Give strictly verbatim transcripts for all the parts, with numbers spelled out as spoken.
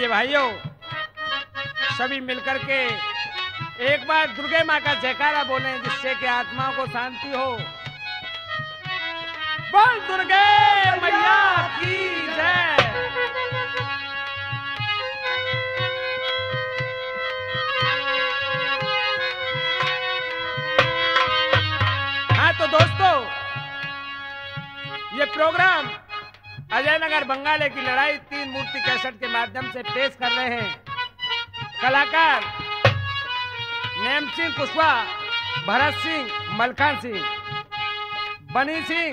मेरे भाइयों, सभी मिलकर के एक बार दुर्गे माँ का जयकारा बोलें, जिससे कि आत्माओं को शांति हो। बोल दुर्गे मैया की जय। हाँ तो दोस्तों, ये प्रोग्राम अजय नगर बंगाले की लड़ाई तीन मूर्ति कैसेट के माध्यम से पेश कर रहे हैं। कलाकार नेम सिंह कुशवाहा, भरत सिंह, मलखान सिंह, बनी सिंह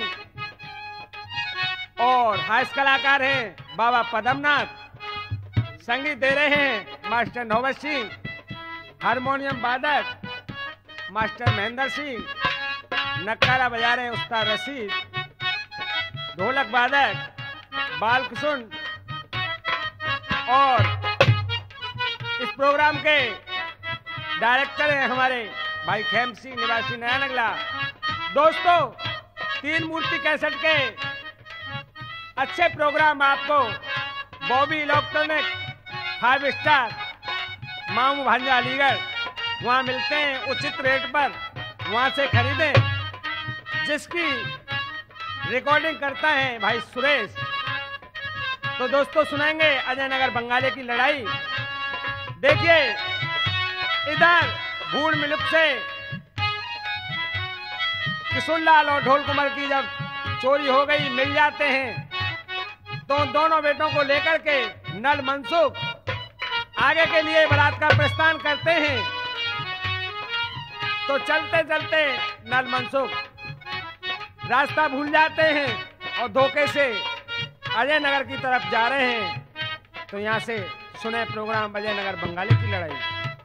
और हास्य कलाकार हैं बाबा पद्मनाथ। संगीत दे रहे हैं मास्टर नौबत सिंह, हारमोनियम वादक मास्टर महेंद्र सिंह, नक्कारा बजा रहे हैं उस्ताद रशीद, ढोलक वादक बालकृष्ण और इस प्रोग्राम के डायरेक्टर हैं हमारे भाई खेम सिंह निवासी नया नगला। दोस्तों, तीन मूर्ति कैसेट के अच्छे प्रोग्राम आपको बॉबी इलेक्ट्रॉनिक फाइव स्टार मामू भांजा अलीगढ़ वहां मिलते हैं उचित रेट पर, वहां से खरीदें। जिसकी रिकॉर्डिंग करता है भाई सुरेश। तो दोस्तों, सुनाएंगे अजय नगर बंगाले की लड़ाई। देखिए, इधर भूड़ मिलुक से किशोरलाल और ढोल कुमार की जब चोरी हो गई, मिल जाते हैं, तो दोनों बेटों को लेकर के नल मनसुख आगे के लिए बारात का प्रस्थान करते हैं। तो चलते चलते नल मनसुख रास्ता भूल जाते हैं और धोखे से अजय नगर की तरफ जा रहे हैं। तो यहां से सुने प्रोग्राम अजय नगर बंगाली की लड़ाई।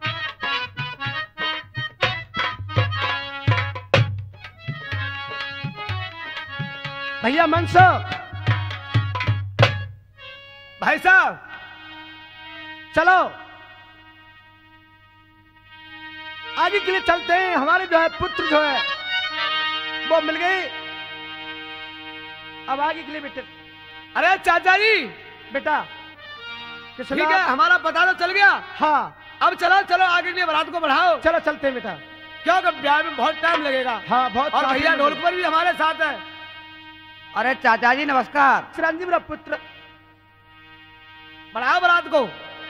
भैया मनसुख, भाई साहब चलो आगे के लिए चलते हैं। हमारे जो है पुत्र जो है वो मिल गई। अब आगे के लिए बेटे। अरे चाचा जी, बेटा ठीक है, हमारा पता तो चल गया। हाँ, अब चलो चलो आगे के लिए बारात को बढ़ाओ। चलो चलते हैं बेटा। क्योंकि ब्याह में बहुत टाइम लगेगा। हाँ, बहुत। और भैया ढोलक पर भी हमारे साथ है। अरे चाचा जी नमस्कार। चिरंजीव मेरा पुत्र, बढ़ाओ बारात को।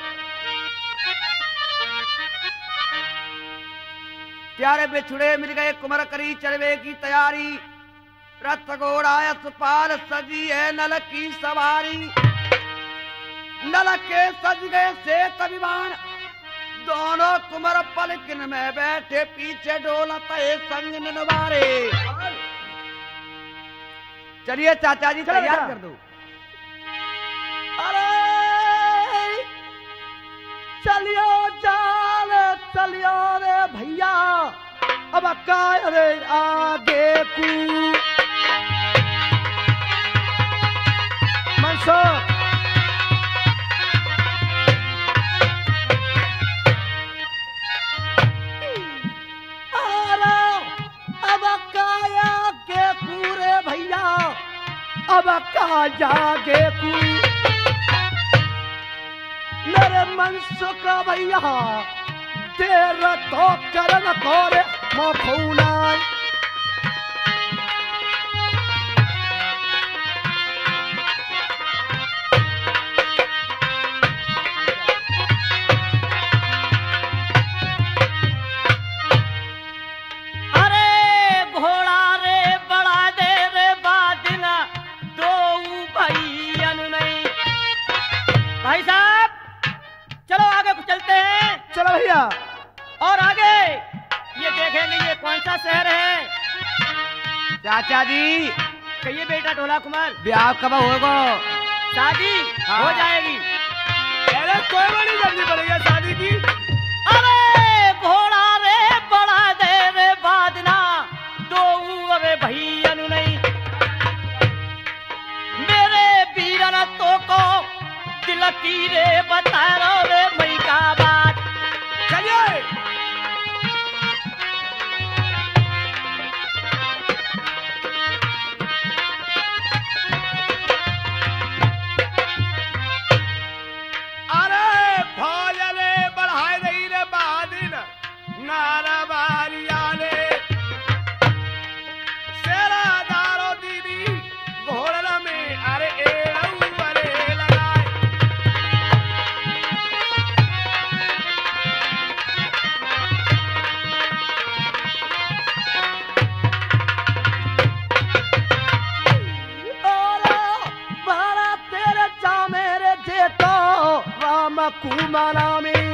प्यारे बिछुड़े मिल गए, कुमर करी चढ़वे की तैयारी। रथ घोड़ा सुपाल सजी है नल की सवारी। नल के सज गए से तविमान, दोनों कुमर पलकिन में बैठे, पीछे ढोलक संग निनवारे। चलिए चाचा जी तैयार कर दो। अरे चलियो जाल चलियो रे भैया, अब काय रे आगे कू। मनसुख अब काया के पूरे भैया, अब का जागे कू। मेरे मनसुख भैया देर तो करन कोरे मोखूना। भाई साहब चलो आगे को चलते हैं। चलो भैया। और आगे ये देखेंगे ये कौन सा शहर है। चाचा जी कहिए बेटा ढोला कुमार, ब्याह कब होगा? शादी हाँ। हो जाएगी। अरे कोई बड़ी जल्दी पड़ेगी शादी की। अरे घोड़ा रे बड़ा दे रे बादना, दो अरे भैया नहीं मेरे वीरन तो को तिलकी रे बता रो रे मई का बात। चलिए अरे कुमारा में।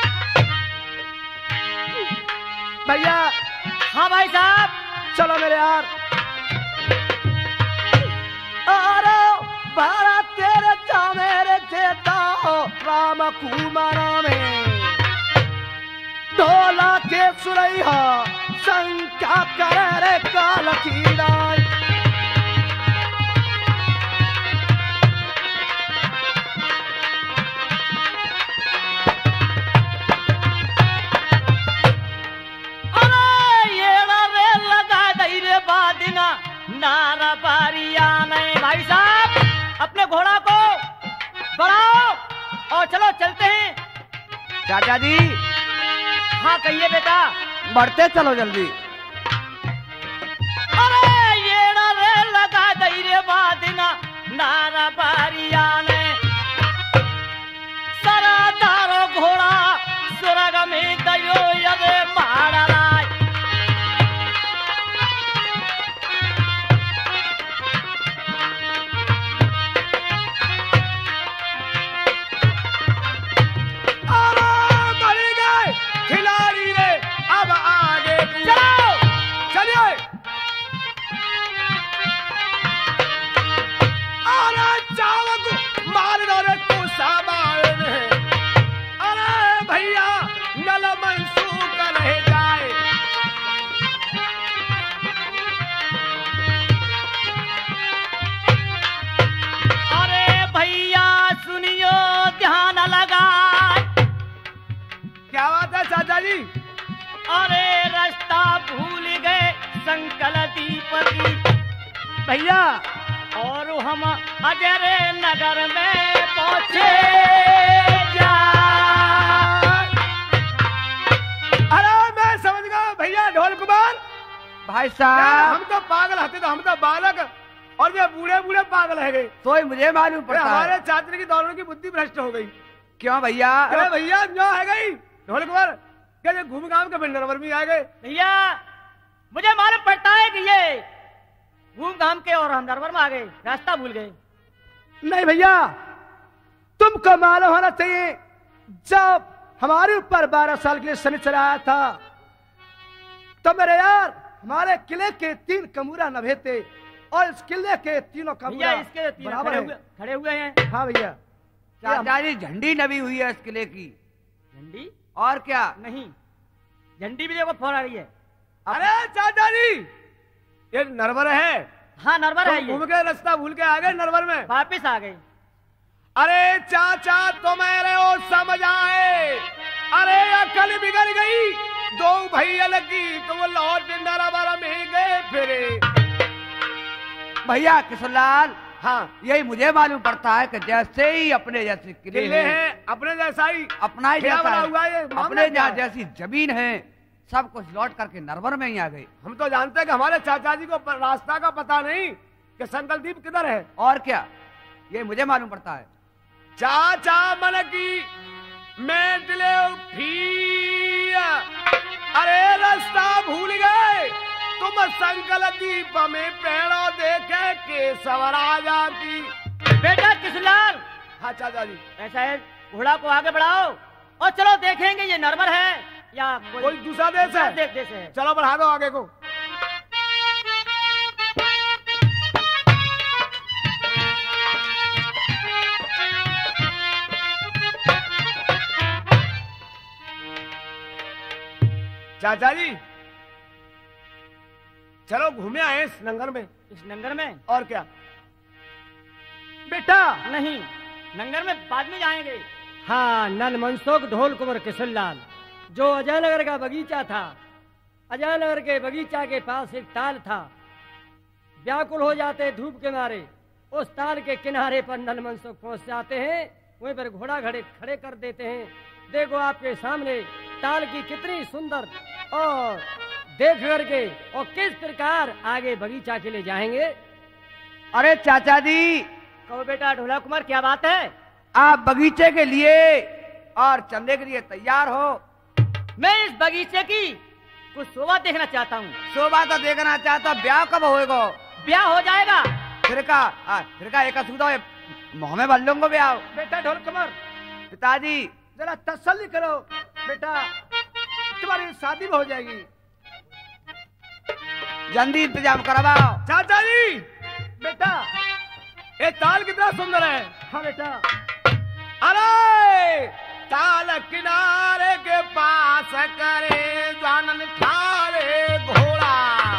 भैया हाँ भाई साहब, चलो मेरे यार। अरे बारा तेरे जा मेरे देता राम कुमारा में। ढोला के सुरैया शंका करे रे काल खीराई। नारा पारिया नहीं। भाई साहब अपने घोड़ा को बढ़ाओ और चलो चलते हैं। चाचा जी हाँ कहिए बेटा। बढ़ते चलो जल्दी। अरे ये ना रे लगा दई रे बादिना नारा पारिया ने। सरादारो घोड़ा सुरग में दयो यदे मारा राय। अरे रास्ता भूल गए संकल दीपकी भैया, और हम अजरे नगर में पहुंचे जा। अरे मैं समझ गया भैया ढोल कुमार। भाई साहब हम तो पागल हते तो हम तो बालक और ये बूढ़े बूढ़े पागल है गए। तो ही मुझे मालूम पड़ता है हमारे छात्र की दौड़ने की बुद्धि भ्रष्ट हो गई। क्यों भैया? अरे भैया जो है गई ढोल कुमार क्या घूम गांव के नरवर में आ गए। भैया मुझे मालूम पड़ता है कि ये घूम घाम के और हम नरवर में आ गए, रास्ता भूल गए। नहीं भैया तुमको मालूम होना चाहिए जब हमारे ऊपर बारह साल के लिए शनि चलाया था तो मेरे यार हमारे किले के तीन कमूरा नभे थे और इस किले के तीनों कमूरा इसके तीन बराबर खड़े है। हुए, खड़े हुए हैं। हाँ भैया चाचा जी झंडी नवी हुई है इस किले की। झंडी? और क्या? नहीं झंडी भी देखो फहरा रही है। अरे चाचा जी ये नरवर है। हाँ नरवर है। घूम के रास्ता भूल के आ गए नरवर में वापिस आ गए। अरे चाचा तो मेरे ओ समझ आए। अरे अकल बिगड़ गई दो भैया लगी तो वो लौट नरवर में गए फिरे। भैया किशोरलाल हाँ यही मुझे मालूम पड़ता है कि जैसे ही अपने जैसे किले किले हैं अपने जैसा ही अपना ही क्या जैसा बना है, हुआ है, मामला अपने क्या जहाँ है? जैसी जमीन है सब कुछ लौट करके नरवर में ही आ गए। हम तो जानते हैं कि हमारे चाचा जी को प- रास्ता का पता नहीं कि संकल्पदीप किधर है। और क्या ये मुझे मालूम पड़ता है। चाचा मन की मैं दिले फिर अरे रास्ता भूल गए तुम संकल्पदीप में पेड़ों देखे के सवराजा की। बेटा किशोरलाल हाँ चाचा जी ऐसा है घोड़ा को आगे बढ़ाओ और चलो देखेंगे ये नरवर है या कोई दूसरा देश है। देश देश है। चलो बढ़ा दो आगे को। चाचा जी चलो घूमे आए इस नंगर में। इस नंगर में? और क्या बेटा? नहीं नंगर में बाद में जाएंगे। हाँ नल मनसुख ढोल कुंवर किशोरलाल जो अजय नगर का बगीचा था, अजय नगर के बगीचा के पास एक ताल था। व्याकुल हो जाते धूप के मारे उस ताल के किनारे पर नल मनसुख पहुंच जाते हैं, वहीं पर घोड़ा खड़े खड़े कर देते हैं। देखो आपके सामने ताल की कितनी सुंदर और देख करके और किस प्रकार आगे बगीचा के लिए जाएंगे। अरे चाचा जी कहो बेटा ढोला कुमार क्या बात है? आप बगीचे के लिए और चलने के लिए तैयार हो? मैं इस बगीचे की कुछ शोभा देखना चाहता हूँ। शोभा तो देखना चाहता, ब्याह कब होएगा? ब्याह हो जाएगा। फिर का आ, फिर का एक सूदा मुँह में बल्लों को ब्याह। बेटा ढोल कुमार पिताजी जरा तसल्ली करो बेटा, तुम्हारी शादी हो जाएगी। जल्दी इंतजाम करवाओ। चाचा जी बेटा ये ताल कितना सुंदर है। हाँ बेटा, अरे ताल किनारे के पास करे जानन ठारे घोड़ा।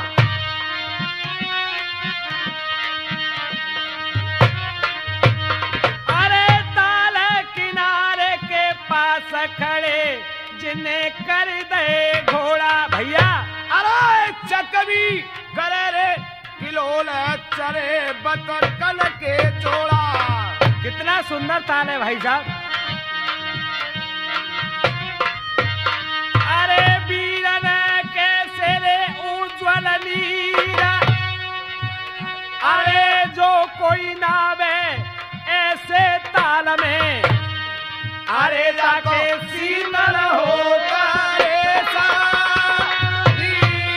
अरे ताल किनारे के पास खड़े जिन्हें कर दे घोड़ा। भैया अरे चकवी करे रे किलोल चरे बतर कल के जोड़ा। कितना सुंदर ताल है भाई साहब। अरे वीरन कैसे रे उज्ज्वल नीरा, अरे जो कोई नावे ऐसे ताल में, अरे जाके शीतल होगा रे सारी।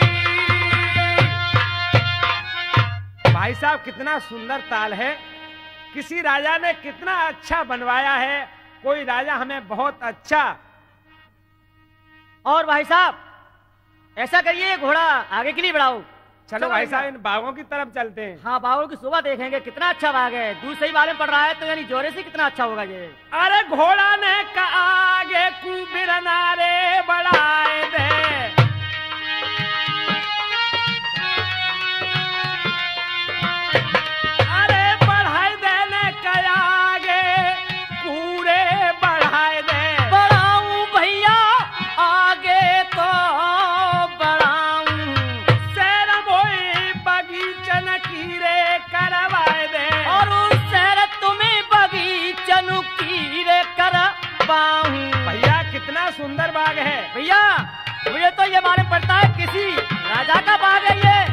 भाई साहब कितना सुंदर ताल है, किसी राजा ने कितना अच्छा बनवाया है। कोई राजा हमें बहुत अच्छा। और भाई साहब ऐसा करिए, घोड़ा आगे के लिए बढ़ाओ। चलो भाई साहब इन बागों की तरफ चलते हैं। हाँ, बागों की शोभा देखेंगे, कितना अच्छा बाग है। दूर से ही मालूम पड़ रहा है, तो यानी जोरे से कितना अच्छा होगा ये। अरे घोड़ा ने का आगे कुबिर नारे बढ़ाए दे। अरे बढ़ाए देने का आगे पूरे बढ़ाए दे। बढ़ाऊं भैया आगे तो बढ़ाऊं, शहर मोई बगीचन कीरे करवाए दे। और उस शहर तुम्हें बगीचन कीरे करवाऊं। भैया कितना सुंदर बाग है। भैया मुझे तो ये मालूम पड़ता है किसी राजा का बाग है ये।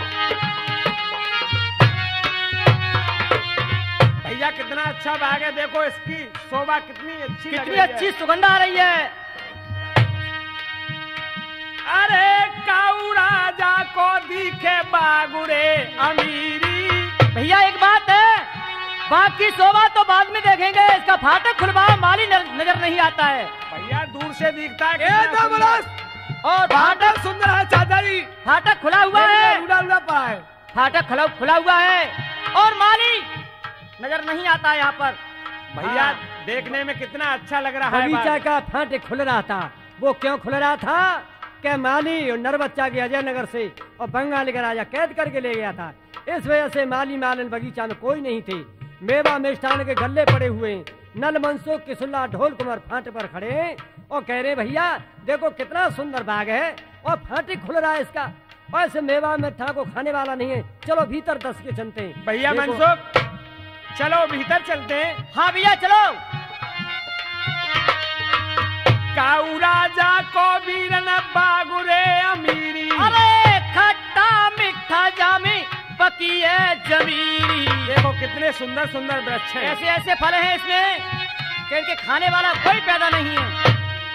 भैया कितना अच्छा बाग है, देखो इसकी शोभा कितनी अच्छी लग कितनी रही है। अच्छी सुगंध आ रही है। अरे काऊ राजा को दिखे बागुरे अमीरी। भैया एक बात है, बाग की शोभा तो बाद में देखेंगे, इसका फाटक खुलवाओ, माली नजर नहीं आता है। भैया दूर से दिखता है ए कितना सुंदर। दमरस और फाटक फाटक सुंदर है चाचा जी। फाटक खुला हुआ है, उड़ा उड़ा पड़ा है। फाटक खुला खुला हुआ है और माली नजर नहीं आता है यहाँ पर। भैया हाँ। देखने में कितना अच्छा लग रहा है बगीचा बाग। का फाटक खुल रहा था। वो क्यों खुल रहा था कि माली और नरबच्चा के अजय नगर से और बंगाल का राजा कैद करके ले गया था। इस वजह से माली मालन बगीचा में कोई नहीं थे। मेवा मिष्ठान के गल्ले पड़े हुए, नल मनसुख किसुल्ला ढोल कुमार फाटे पर खड़े हैं और कह रहे भैया देखो कितना सुंदर बाग है और फाटक खुल रहा है इसका। और ऐसे मेवा मिष्ठा को खाने वाला नहीं है। चलो भीतर दस के चलते हैं। भैया देखो, मनसुख चलो भीतर चलते हैं। हाँ भैया चलो। काऊ राजा को वीरन बागुरे अमीरी। अरे खट्टा मीठा जामी पकी है जमीरी। देखो कितने सुंदर सुंदर वृक्ष हैं। ऐसे ऐसे फल हैं इसमें कि इनके खाने वाला कोई पैदा नहीं है।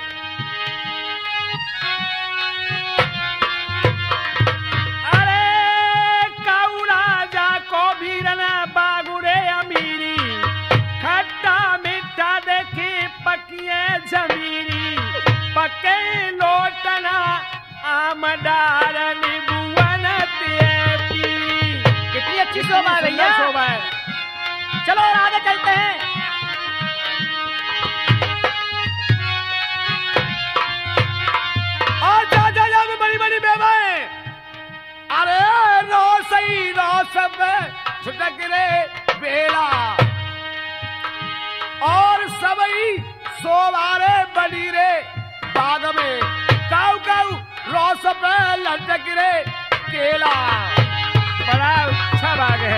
अरे काऊ राजा को वीरन बागुरे अमीरी। खट्टा मीठा देखी पकिए जमीरी। पके लोटना आमदार निबुवन तेपी। कितनी अच्छी शोभा है भैया। शोभा है। चलो और आगे चलते हैं। और चाचा जी में बड़ी बड़ी बेवाएं। अरे रो सही रो सब छुटक रे बेला और सबई सोवारे बड़ी रे बाग में काऊ काऊ रो सब लटक रे केला। बड़ा अच्छा बाग है।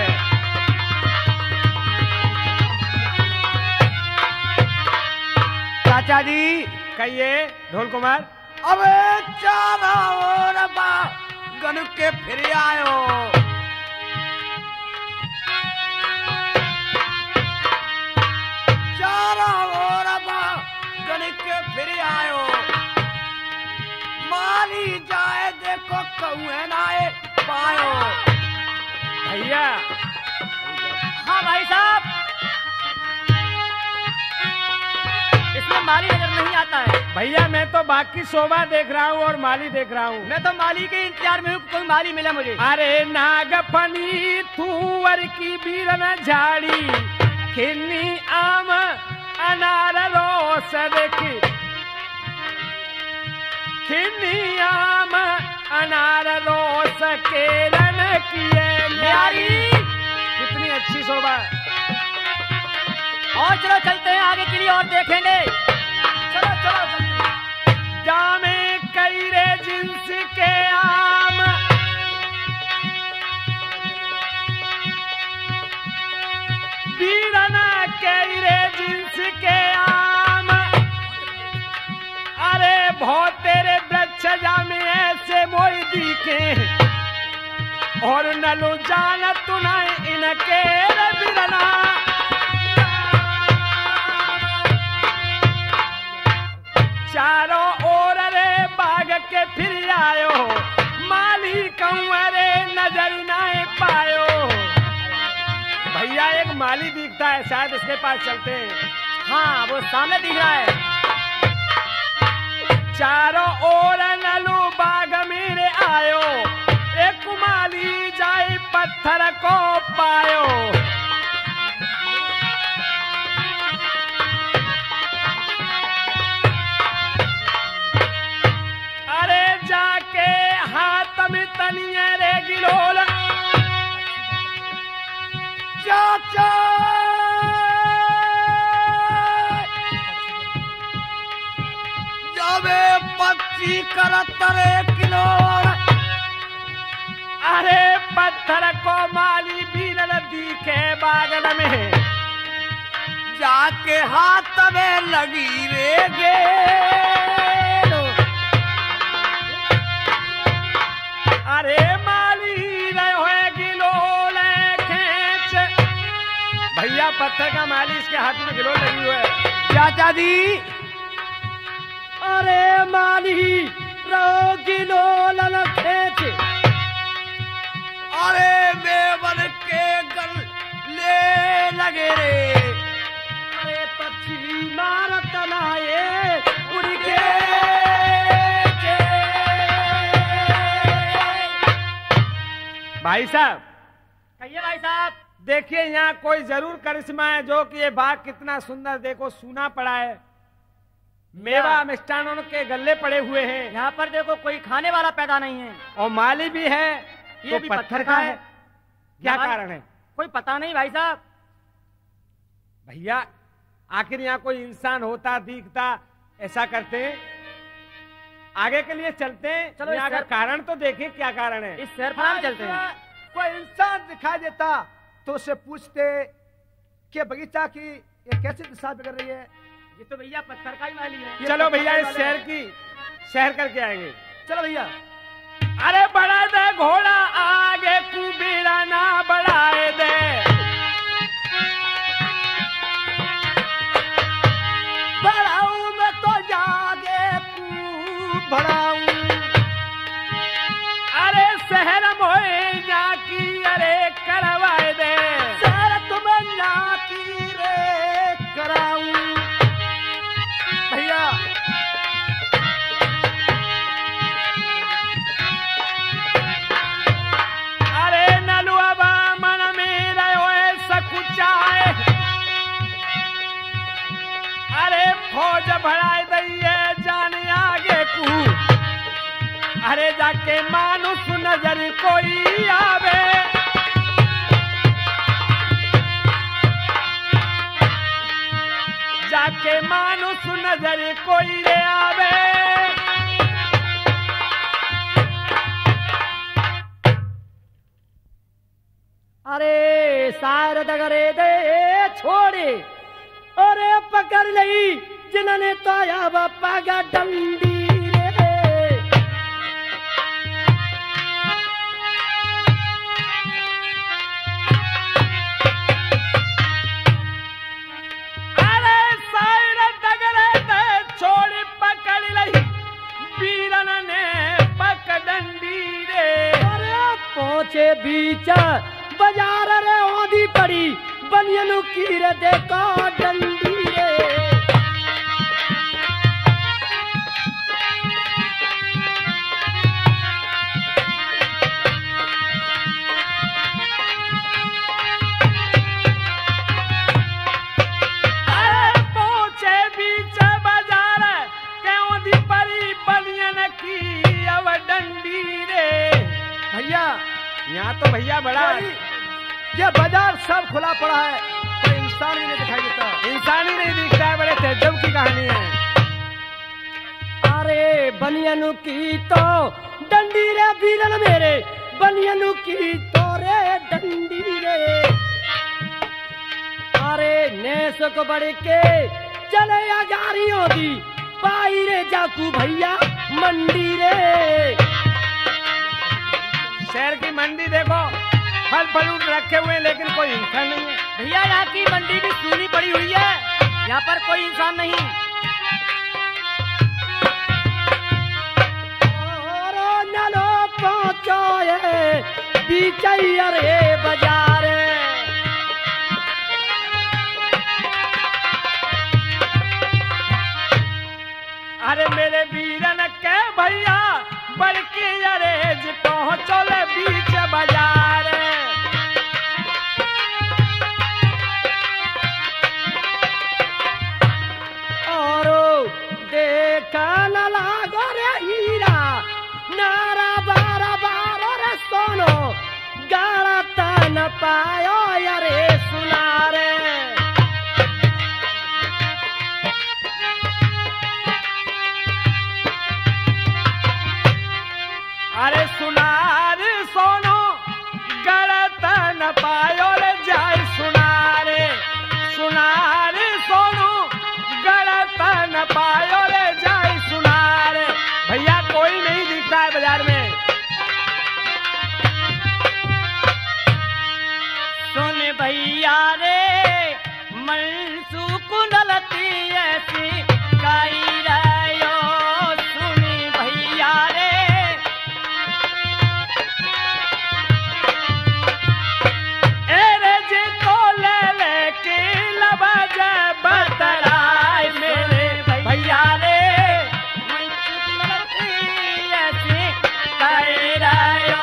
चाचा जी कहिए ढोल कुमार। अबे चारा और बा गन के फिर आयो। चारा और बा गन के फिर आयो। माली जाए देखो कौए नाए पायो। भैया हाँ भाई साहब। माली नजर नहीं आता है। भैया मैं तो बाकी शोभा देख रहा हूँ और माली देख रहा हूँ। मैं तो माली के इंतजार में हूँ, कोई माली मिला मुझे। अरे नागफनी तुवर की बीरन झाड़ी, खिन्नी आम अनार रोस देखी, खिन्नी आम अनार रोस केरन किए न्यारी। कितनी अच्छी शोभा। और चलो चलते हैं आगे के लिए और देखेंगे। चलो चलो चलते। जामे कैरे जिन्स के आम, बीरना कैरे जिन्स के आम, अरे बहुत तेरे वृक्ष जामे ऐसे मोई दिखे, और नलू जान तुनाए इनके बीरना। चारों ओर रे बाग के फिर आयो, माली कंवरे नजर नाए पायो। भैया एक माली दिखता है, शायद इसके पास चलते हैं। हाँ वो सामने दिख रहा है। चारों ओर नलू बाग मेरे आयो, एक माली जाए पत्थर को पायो। अरे जाके हाथ में तनिए रे गिलोल, चाचा जावे पक्षी करत रे किलोर। अरे पत्थर को माली बीरन दिखे बागल में, जाके हाथ में लगी रे गेल। अरे माली न होए गिलोल खेच। भैया पत्थर का माली इसके हाथ में गिलोल लगी हुई है। चाचा जी अरे माली रो गिलोल न खेच। अरे मेवन के गल ले लगे रे। अरे पक्षी मारत नाये उड़ के। भाई साहब कहिए भाई साहब। देखिए यहाँ कोई जरूर करिश्मा है, जो कि ये बाग कितना सुंदर देखो सूना पड़ा है, मेवा मिष्ठानों के गल्ले पड़े हुए हैं, यहाँ पर देखो कोई खाने वाला पैदा नहीं है, और माली भी है, ये तो भी पत्थर का है। क्या यहाँ कारण है कोई पता नहीं भाई साहब। भैया? आखिर यहाँ कोई इंसान होता दिखता ऐसा करते हैं? आगे के लिए चलते हैं, चलो यहाँ इस का सर- कारण तो देखें क्या कारण है। इस शहर पर चलते हैं। कोई इंसान दिखाई देता तो उससे पूछते कि बगीचा की ये कैसी दिशा बिगड़ रही है। ये तो भैया पत्थर का ही माली है। चलो भैया इस शहर की शहर करके आएंगे। चलो भैया। अरे बढ़ा दे घोड़ा आगे, कुबेरा ना बढ़ाए दे। बढ़ाऊं मैं तो जागे तू बढ़ाऊं। अरे शहर मोए जा की अरे करवाए दे। शहर तुम्हें ना की रे कराऊं। भैया अरे नलुआ बा मन में रहो सकुचाए। अरे फौज भड़ाए दइए जाने आगे कू। अरे जाके मानुस नजर कोई आवे। जाके मानुस नजर कोई रे आवे। अरे सार दगरे दे छोड़े, अरे पकड़ लई जिन्होंने तोया बापा का डंडी रे। अरे सार दगरे दे छोड़ी पकड़ लई बीरन ने पकड़ डंडी रे। अरे पहुंचे बीच बाजार रे ओंधी पड़ी बनियनु की रे देखो डंडी रे। तो भैया बड़ा कोई- ये बाजार सब खुला पड़ा है, कोई इंसान भी नहीं दिखाई देता। इंसान ही नहीं दिखता है, बड़े तहज्जुब की कहानी है। अरे बनियनु की तो डंडी रे वीरन मेरे, बनियनु की तो रे डंडी रे। अरे नेस को बढ़ के चले अगारियों दी, पाई रे जाकू भैया मंडी रे। शहर की मंडी देखो, फल फलूट रखे हुए हैं, लेकिन कोई इंसान नहीं है। भैया यहाँ की मंडी भी सूनी पड़ी हुई है, यहाँ पर कोई इंसान नहीं। और नलो पहुंचो ये बीचैया रे बाजार। अरे मेरे वीरन के भैया बड़की अरेज पहुंचो ले बीच बाजार। और देखा न लागो रे हीरा, नारा बारा बारो रे सोनो, गाड़ा तन पायो यारे सुना रे। अरे सुनार सोनो गलत न पायो रे जाय सुनारे, सुनार सोनो गलत न पायो रे जाय सुनारे। भैया कोई नहीं दिखता है बाजार में। सुन भैया रे मनसुख नलती ऐसी काई रयो, सुनी भैया रे। एरे जी तो ले ले के लबज बतराय मेरे भैया रे, मनसुख नलती ऐसी काई रयो।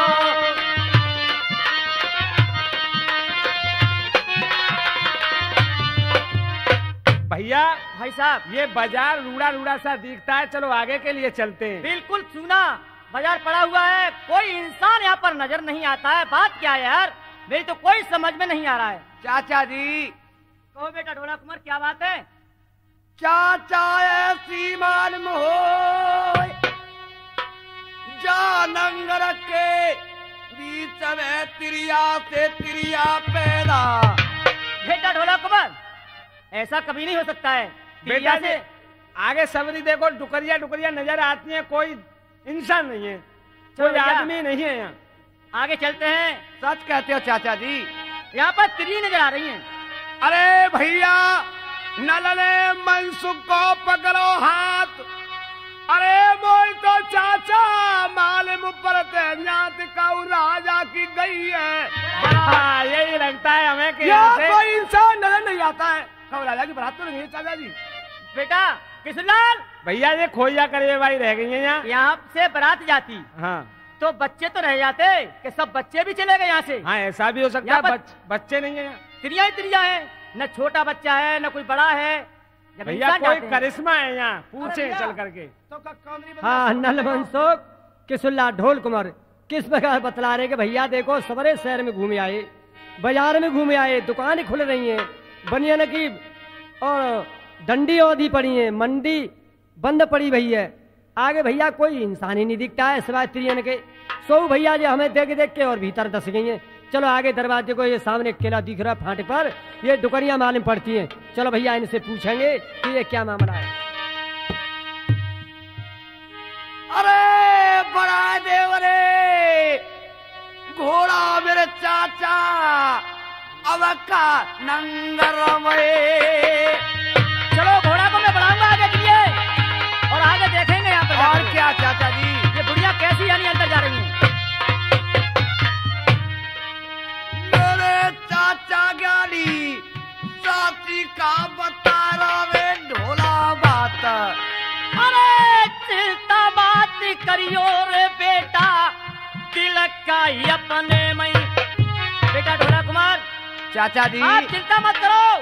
भैया भाई साहब ये बाजार रूड़ा रूड़ा सा दिखता है, चलो आगे के लिए चलते हैं। बिल्कुल सुना, बाजार पड़ा हुआ है, कोई इंसान यहाँ पर नजर नहीं आता है। बात क्या है यार, मेरी तो कोई समझ में नहीं आ रहा है। चाचा जी, कहो बेटा ढोला कुमार, क्या बात है? चाचा ऐसी मालूम हो जा नंगर के बीच में तिरिया से तिरिया पैदा। बेटा ढोला कुमार, ऐसा कभी नहीं हो सकता है। बेटा तिरिया से आगे सबरी देखो, डुकरिया डुकरिया नजर आती है, कोई इंसान नहीं है, कोई भैया। आदमी नहीं है यहाँ। आगे चलते हैं, सच कहते हो चाचा जी? यहाँ पर तिरी नजर आ रही हैं। अरे भैया नलने मनसुख को पकड़ो हाथ। अरे मोई तो चाचा मालूम पड़ते जात काऊ राजा की गई है। हाँ, यही लगता है हमें कि यहाँ यहाँ से- कोई इंसान नजर नहीं आता है। कब राजा की बारात तो नहीं है चाचा जी? बेटा किशनलाल, भैया ये खोइया करे भाई रह गई है यहाँ। यहाँ से बारात जाती हाँ तो बच्चे तो रह जाते, कि सब बच्चे भी चले गए यहाँ से। हाँ, ऐसा भी हो सकता यहाँ है, पर- बच, बच्चे नहीं है यहाँ। तिरिया ही तिरिया है, न छोटा बच्चा है न कोई बड़ा है। जब भैया इंसान कोई जाते हैं- करिश्मा है यहाँ, पूछे भैया। चल करके। तो का काम नहीं बंदा? हाँ नल मनसुख किसुल्ला ढोल कुमार किस प्रकार बतला रहे कि भैया देखो सवरे शहर में घूमे आए, बाजार में घूमे आए, दुकानें खुल रही हैं, बनियान की और डंडी औधी पड़ी है, मंडी बंद पड़ी भई है। आगे भैया कोई इंसान ही नहीं दिखता है सिवाय तिरियन के। सो भैया जो हमें देख देख के और भीतर दस गई हैं। चलो आगे दरवाजे को ये सामने केला दिख रहा फाटे पर, ये दुकानियां मालूम पड़ती हैं। चलो भैया इनसे पूछेंगे कि ये क्या मामला है। अरे बड़ा देव रे, घोड़ा मेरे चाचा अब का नंगर में। चलो घोड़ा को मैं बढ़ाऊंगा आगे के लिए, और आगे देखेंगे यहाँ पर और जाकर। क्या चाचा जी? ये बुढ़िया कैसी यानी अंदर जा रही है। मेरे चाचा ज्ञानी साथी का बता रहे ढोला बात। अरे चिंता बात करियो रे बेटा, तिलक का ही अपने में। बेटा ढोला कुमार, चाचा जी, आप चिंता मत करो।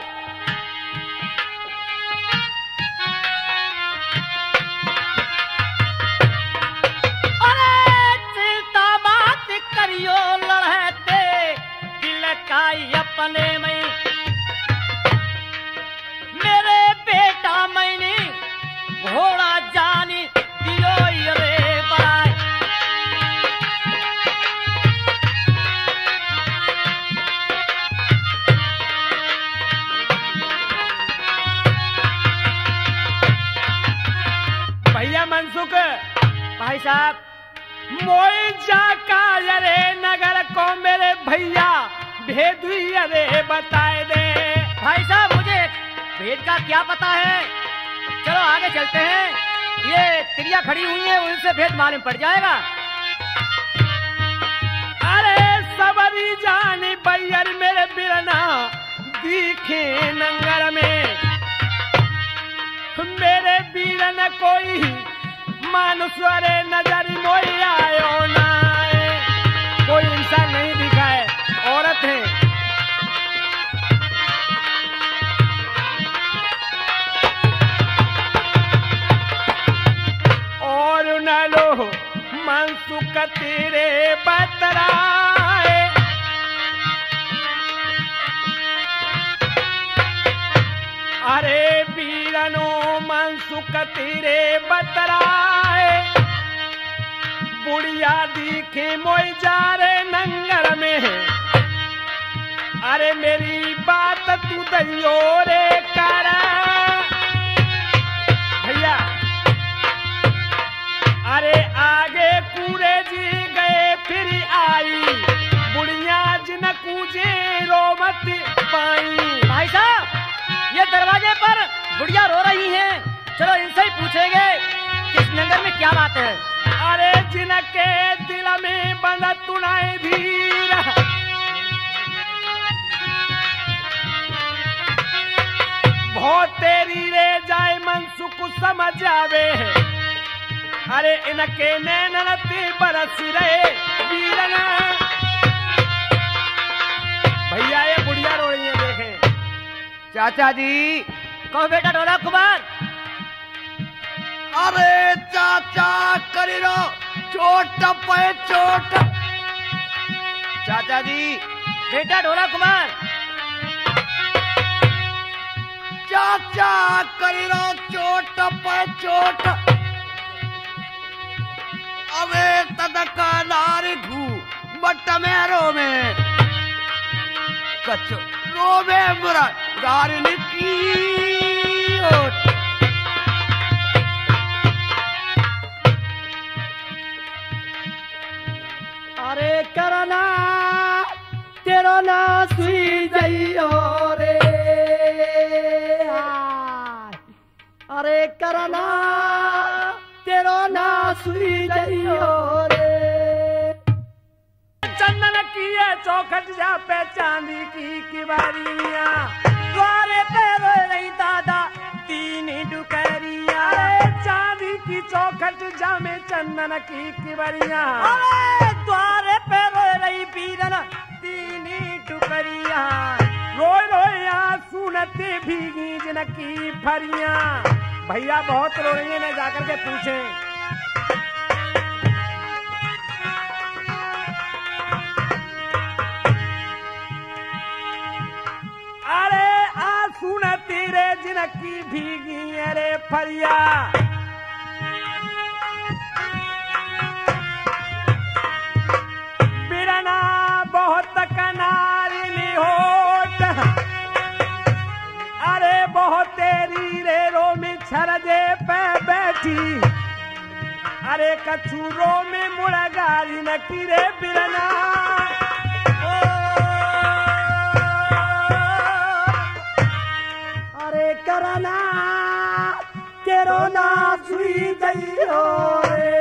अरे चिंता मत करियो, लड़ते मनसुख भाई साहब मोई जाका अरे नगर को मेरे भैया भेद हुई अरे बताए दे। भाई साहब मुझे भेद का क्या पता है, चलो आगे चलते हैं। ये तिरिया खड़ी हुई है, उनसे भेद मालूम पड़ जाएगा। अरे सबरी जानी बैयर मेरे बिरना दिखे नंगर में, मेरे बीरन कोई मानुस्वरे नजर मोई आयो ना, कोई इंसान नहीं दिखा है, औरत है। और न लो मनसुख तेरे बतराए, अरे बीरनो मनसुख तेरे बतराए, बुढ़िया दिखे मोई जा रे नंगर में, अरे मेरी बात तू दैयो रे कर भैया। अरे आगे कूड़े जी गए फिर आई, बुढ़िया जिन कूजे रोमत पाई। भाई साहब ये दरवाजे पर बुढ़िया रो रही हैं, चलो इनसे ही पूछेंगे किस नगर में क्या बात है। अरे जिनके दिल में बंद तुनाए धीर, बहुत तेरी रे जाए मनसुख समझ आवे, अरे इनके नैनती बरस रहे वीरन। भैया ये बुढ़िया रो रही है, देखें। चाचा जी कहो बेटा ढोला कुमार। अरे चाचा करीरो चोट पे चोट। चाचा जी बेटा ढोला कुमार। चाचा करीरो चोट पे चोट। अबे तदका नारी घू बट मेरो में कचो रो में बुरा गारिन की ओट। अरे करना तेरो ना सुई जइयो रे, अरे करना तेरो ना सुई जइयो रे। चंदन की ये चौखट जा पे चांदी की किवारियां, द्वारे पे रो रही दादा तीन डुकरिया। चांदी की चौखट जा में चंदन की किवारियां, द्वारे पे रो रही बीरन तीन डुकरिया। रोय रोया सुनते भीगी जिनकी फरियां। भैया बहुत रो रही है ना, जाकर के पूछें। अरे आ सुन तेरे जिनकी भीगी अरे फरिया। बिरना बहुत कनारी होट, अरे बहुत तेरी रेरो में छरजे पे बैठी। अरे कछुरो में मुड़गारी न किरे बिरना। अरे करना तेरो ना सुई जइयो रे,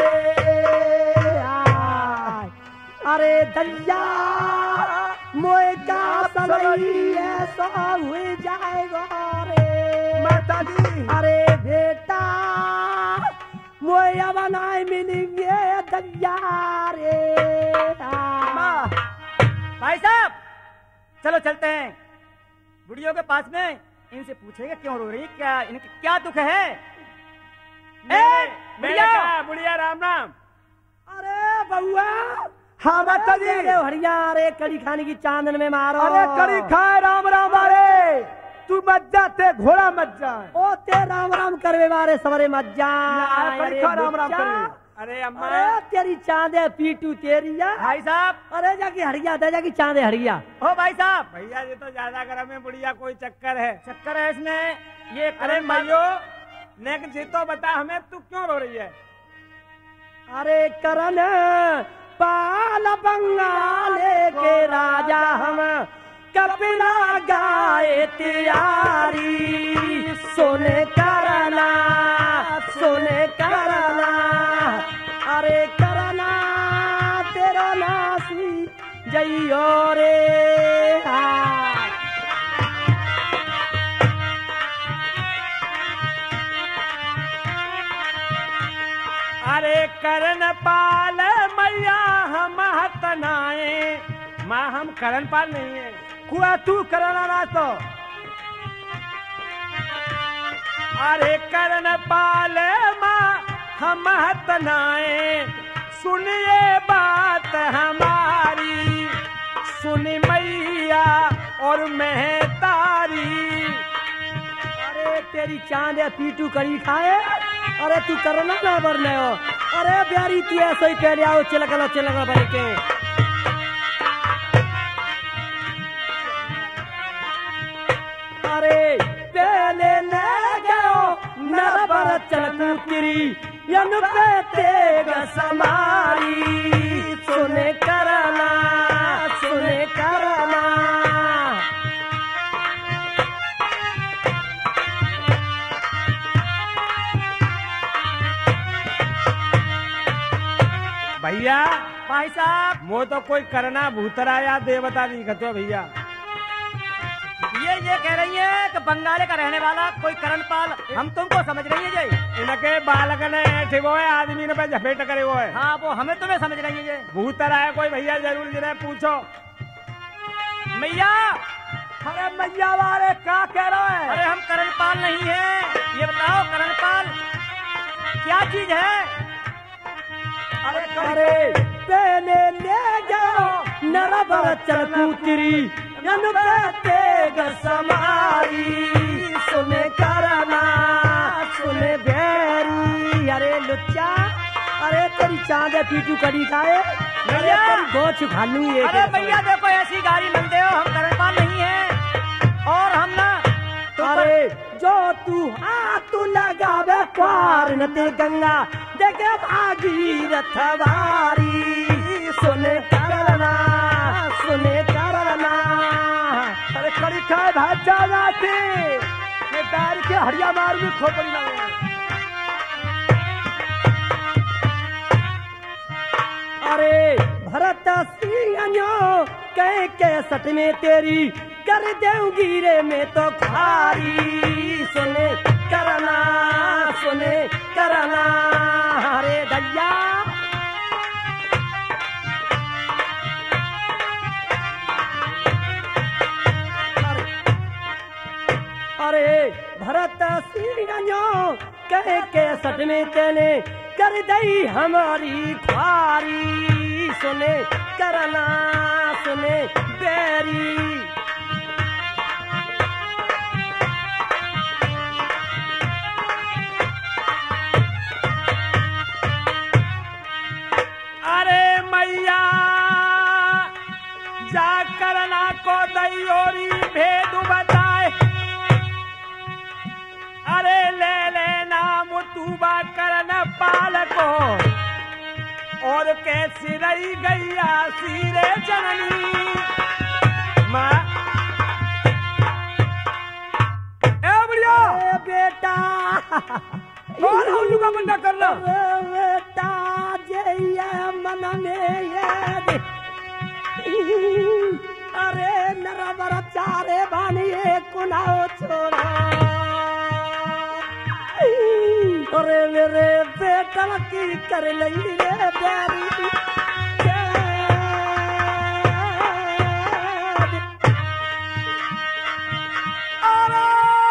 अरे दलिया मोए का सलई ऐसा हुई जाएगा रे माता जी। अरे बेटा मोए बनाए मिलेंगे दलिया रे। भाई साहब चलो चलते हैं बुढ़ियों के पास में, इनसे पूछेंगे क्यों रो रही, क्या इनके क्या दुख है। ए, बुढ़िया बुढ़िया राम राम। अरे बउआ हाँ माता जी। हरिया अरे कड़ी खाने की चांदन में मारो। अरे कड़ी खाए राम राम। अरे तू मत जा, ते घोड़ा मत जा। ओ ते राम राम करवे मारे सवरे मत जा। कड़ी खा राम राम करवे। अरे अम्मा अरे तेरी चांदे पीटू तेरी या। भाई साहब अरे जाके हरिया दे, जाके चांदे हरिया। ओ भाई साहब भैया ये तो ज्यादा गर्म है, बुढ़िया कोई चक्कर है। चक्कर है इसमें। ये अरे भाइयों नेक जी तो बता हमें, तू क्यों रो रही है। अरे करण पाल बंगाले के राजा हम कपिला गाए तैयारी सोने करना सोने करना अरे करना तेरा नासी जइयो रे अरे करण पाल मैया हम हतनाए माँ हम करण पाल नहीं है कुआ तू करना ना तो अरे करण पाल माँ हम हतनाए सुनिए बात हमारी सुनी मैया और महतारी अरे तेरी चांद है पीटू करी खाए अरे तू करना ना बरने हो अरे प्यारी तू ऐसे ही पहले आओ चिलकलो चिलकलो बन के अरे पहले ले गयो नरबर चलकुतरी यन पे तेग समारी सुने करना सुने करना भैया भाई साहब वो तो कोई करना भूतरा या देवता नहीं कहते हो भैया ये ये कह रही है कि बंगाले का रहने वाला कोई करणपाल हम तुमको समझ रही है जी इनके बालक ने ऐसे वो है आदमी ने पे झपेट करे वो है हाँ वो हमें तुम्हें समझ रही है जी भूतरा है कोई भैया जरूर जिन्हें पूछो मैया अरे मैया वाले क्या कह रहे हैं अरे हम करणपाल नहीं है ये बताओ करणपाल क्या चीज है अरे अरे पहले ले जाओ नरबर चलकुतरी यन पे तेग समारी सुने करना सुने बेरी अरे लुच्चा अरे तेरी चांद है पीटू कड़ी खाए भैया गोच खालू ये अरे भैया देखो ऐसी गाड़ी मिलते हो हम करणपाल नहीं है और हम ना अरे जो तू हाथ लगावे पार न ते गंगा देखे भागीरथ वारी सुने करना सुने करना अरे कड़ी खाए भाजा जाते ये पैर के हड़िया मार भी खोपड़ी ना अरे भरत सिंह कह के सट में तेरी कर देऊंगी रे मैं तो खारी सुने करना सुने करना अरे दैया अरे भरत सिंह कह के सट में तेने कर दई हमारी ख्वारी सुने करना सुने बेरी अरे मैया जा करना को दैयोरी भेद बताए अरे ले ले नाम तूबा करन पाल को और कैसी रही गैया सीरे जननी माँ ए बढ़िया ए बेटा कौन उल्लू का बंदा कर लो बेटा जय मन में ये अरे नरबर चारे बानिए कुनाओ छोड़ा अरे मेरे बेटा की कर लई रे प्यारी अरे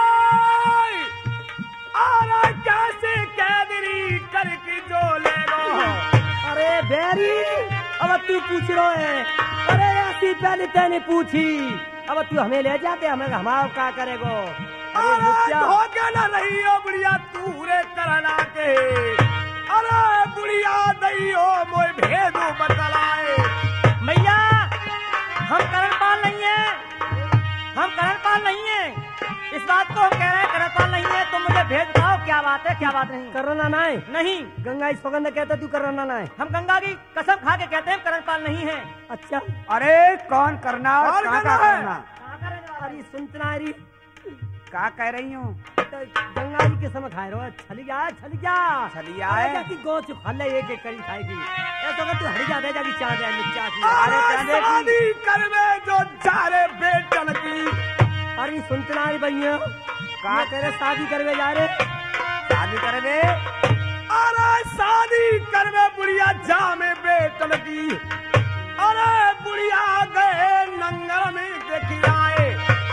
अरे कैसे कैदरी करके जो ले गो अरे बेरी अब तू पूछ रो है अरे ऐसी पहले तेने पूछी अब तू हमें ले जाते हमें हमारा क्या करेगो अरे धोखे न रही हो बुढ़िया तू रे करना के अरे बुढ़िया दई हो मोय भेदो बतलाए मैया हम करणपाल नहीं है हम करणपाल नहीं है इस बात को हम कह रहे हैं करणपाल नहीं है तुम मुझे भेज बताओ क्या बात है, क्या बात नहीं? करना ना है नहीं, गंगा इस सौगंध कहता तू करना ना है। हम गंगा की कसम खा के कहते हैं करणपाल नहीं है। अच्छा अरे कौन करना और कौन कहाँ करना का है? करना? अरे सुनतना री क्या कह रही हूँ? गंगा जी के समय खाए रहो छली जा छली जा छली आए? जाकी गो चुखा ले एक एक करी खाएगी ऐसा कर तू हट जा दे जाकी चाह दे मिर्चा की। अरे कहने की- शादी करवे जो चारे बेटन की। अरे सुनतना री भैया का तेरे शादी करवे जा रे शादी करवे? अरे शादी करवे बुढ़िया जामे बेटन की। अरे बुढ़िया गए नंगर में देखी आए।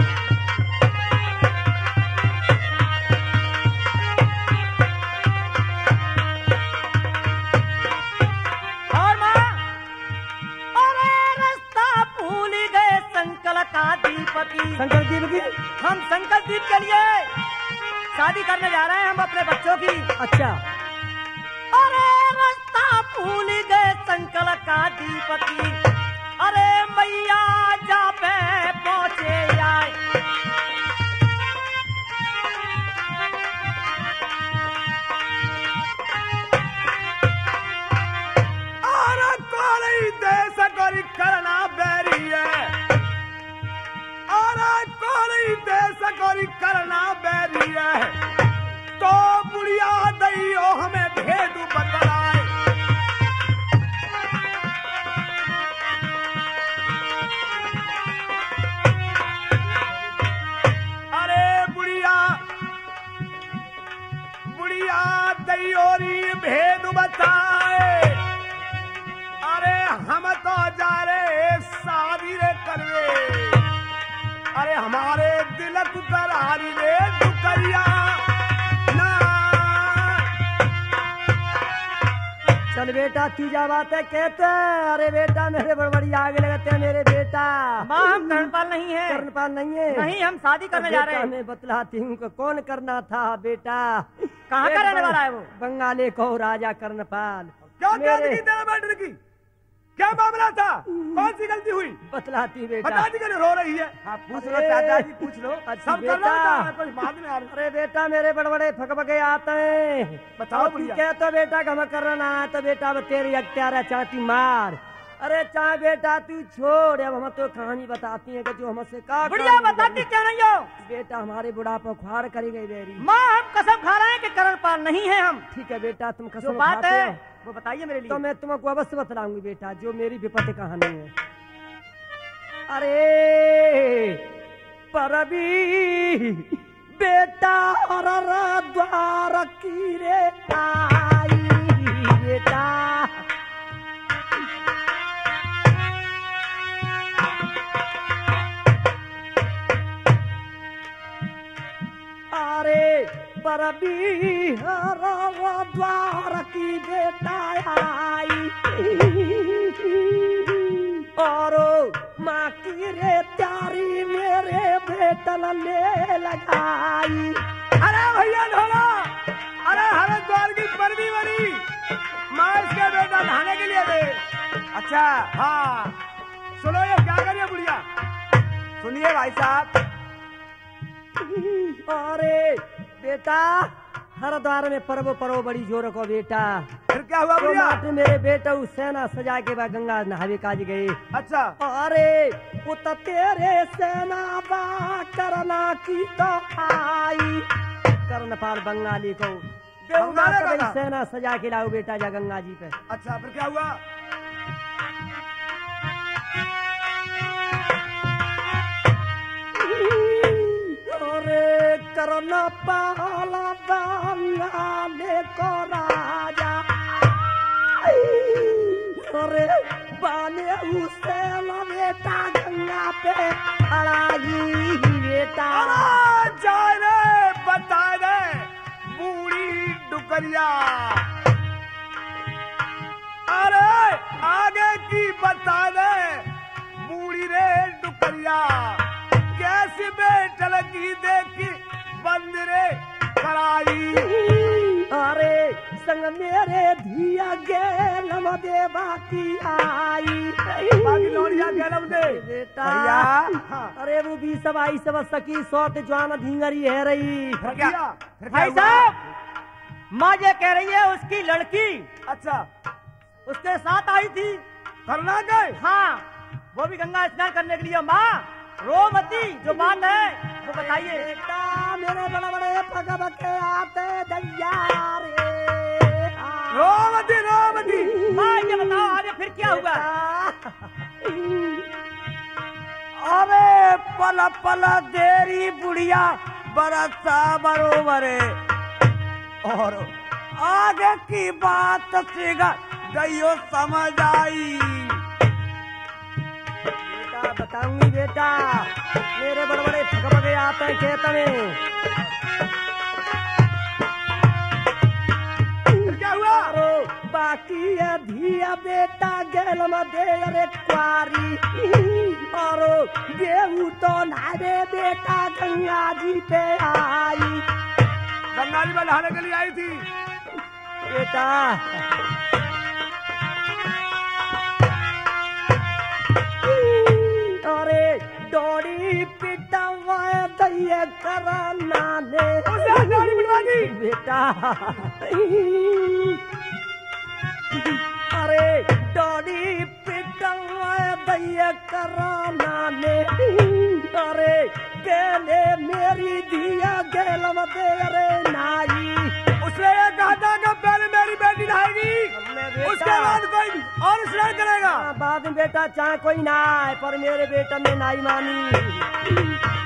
और माँ, अरे रास्ता भूल गए संकल का दीपकी। शंकर जी की। हम संकल्प दीप के लिए शादी करने जा रहे हैं हम अपने बच्चों की। अच्छा अरे रास्ता भूल गए संकल का दीपकी। अरे मैया जा पे पहुंचे आए। अरे कोई देश कोई करना बैरी है। अरे कोई देश कोई करना बैरी है। तो बुढ़िया दैयो हमें भेद बतलाए। अरे बुढ़िया बुढ़िया दैयोरी भेद बताए। अरे हम तो जा रे शादी रे करवे। अरे हमारे दिल तू करारी रे दुकरिया ना। चल बेटा तीजा बात है कहते अरे बेटा मेरे बड़बड़ी आगे लगते हैं मेरे बेटा माँ हम करणपाल नहीं है। कर्णपाल नहीं है नहीं, हम शादी करने जा रहे हैं। मैं बतलाती हूँ कि कौन करना था बेटा। कहाँ का एक रहने वाला है वो? बंगाले को राजा कर्णपाल। क्या क्या मेरे- की तेरे बैठने की? क्या मामला था? कौन सी गलती हुई? बतलाती बेटा बता दी रो रही है। हाँ पूछ लो चाचा जी पूछ लो। अच्छा सब करना बेटा होता है, कोई बाद में आ रहा। अरे बेटा मेरे बड़बड़े फकबके आते हैं बताओ और तू भैया। कह तो बेटा कि हमें करना है तो बेटा अब तेरी अख्तियार है चाहती मार। अरे चाहे बेटा तू छोड़ अब हम तो कहानी बताती है कि जो हमसे का बुढ़िया कहानी बताती बनी। क्यों नहीं हो? बेटा हमारे बुढ़ापा खुआर करी गई बेरी। माँ हम कसम खा रहे हैं कि करणपाल नहीं है हम। ठीक है बेटा तुम जो कसम बात खाते है हो वो बताइए मेरे लिए। तो मैं तुमको अवश्य बतलाऊंगी बेटा जो मेरी विपत्ति कहानी है। अरे परबी बेटा हर द्वार की रे आई बेटा। अरे परबी हर द्वार की बेटा आई और माँ की रे प्यारी मेरे बेटन ले लगाई। अरे भैया ढोला। अरे हरिद्वार की परवी बनी। माँ इसके बेटा नहाने के लिए दे। अच्छा हाँ सुनो ये क्या करिए बुढ़िया। सुनिए भाई साहब। अरे बेटा हर द्वार में परबो परो बड़ी जोर को बेटा। फिर क्या हुआ तो बुढ़िया? माटे मेरे बेटा उस सेना सजा के बाद गंगा नहावे काज गए। अच्छा अरे वो तो तेरे सेना बा करना की तो आई। कर्णपाल बंगाली को गंगा बंगाली के का? भाई सेना सजा के लाओ बेटा जा गंगा जी पे। अच्छा फिर क्या हुआ? अरे कर्णपाल बंगाली को राजा अरे बाले उसे बेटा गंगा पे अड़ाई बेटा। अरे जाए रे बता दे बूढ़ी डुकरिया। अरे आगे की बता दे बूढ़ी रे डुकरिया। कैसी बेटल की देखी बंदरे कराई। अरे संग मेरे धिया गेलम देवा की आई। बाकी लौड़िया गलम दे बेटा भैया। अरे वो भी सब आई सब सकी सौत जवान धींगरी है रही। फिर क्या? फिर क्या भाई हुआ? साहब माँ ये कह रही है उसकी लड़की अच्छा उसके साथ आई थी। करना गए हाँ, वो भी गंगा स्नान करने के लिए। माँ रो मती, जो बात है वो बताइए। बेटा मेरे बड़े बड़े पग बके आते दैया रे। रोमती रोमती माँ ये बताओ आगे फिर क्या हुआ? अरे पल पल देरी बुढ़िया बरसा बरोबरे और आगे की बात सिगा गयो समझ आई। बेटा बताऊंगी बेटा, मेरे बड़े बड़े फगबगे आते हैं खेत में। क्या हुआ? और बाकी है धिया बेटा गेल में दे रे क्वारी। और गेहूं तो नारे बेटा गंगा जी पे आई। गंगा जी में नहाने के लिए आई थी। बेटा अरे डोरी पिटा दैया कराना ने उसे डोरी पिटवा दी। बेटा अरे डोरी पिटा दैया कराना ने। अरे गेले मेरी धिया गेल मते रे नाई। उसने ये कहा था कि पहले मेरी बेटी नहाएगी, उसके बाद कोई और स्नान करेगा। बाद में बेटा चाहे कोई ना आए, पर मेरे बेटा ने नाई मानी।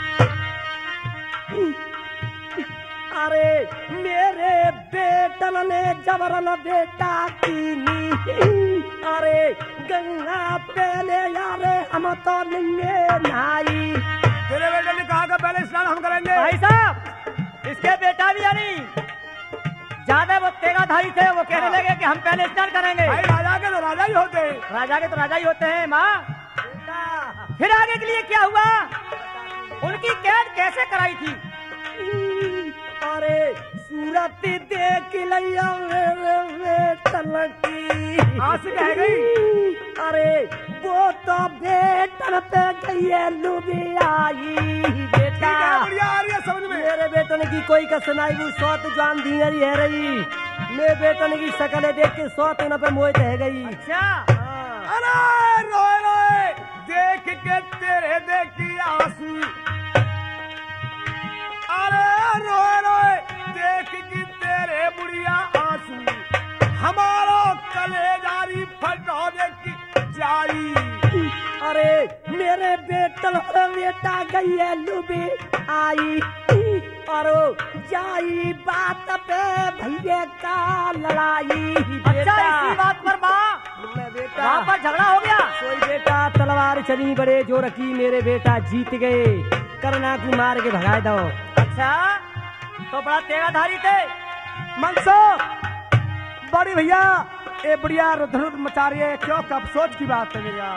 अरे मेरे बेटन ने जबरन बेटा कीनी। अरे गंगा पहले यारे हम तो निंगे नाई। तेरे बेटे ने कहा कि पहले स्नान हम करेंगे। भाई साहब इसके बेटा भी यानी ज्यादा वो तेगाधारी थे, वो कहने लगे कि हम पहले स्नान करेंगे। भाई राजा के तो राजा ही होते हैं। राजा के तो राजा ही होते हैं। माँ फिर आगे के लिए क्या हुआ? उनकी कैद कैसे कराई थी? अरे सूरत देख लिया मेरे बेटन की। आंसू कह गई। अरे वो तो बेटन पे गई है लुबी आई। बेटा ठीक है, बढ़िया आ रही है समझ में। मेरे बेटन की कोई कसर नहीं, वो सौत जान धीरी है रही। मेरे बेटन की शक्ल देख के सौत न पे मोहित है गई। अच्छा हाँ। अरे रोए रोए देख के तेरे देखी आंसू। अरे रोए रोए देख की तेरे बुढ़िया आंसू। हमारा कलेजारी फटो देखी जाई। अरे मेरे बेटन बेटा गई है लुबी आई। और जाई बात पे भैया का लड़ाई। अच्छा इसी बात पर माँ मैं बेटा वहाँ पर झगड़ा हो गया। कोई बेटा तलवार चली बड़े जो रखी, मेरे बेटा जीत गए। करना को मार के भगा दो। अच्छा तो बड़ा तेगाधारी थे। मनसो बड़ी भैया ये बढ़िया रुद्र मचा रही है, क्यों कब सोच की बात है मेरे यार।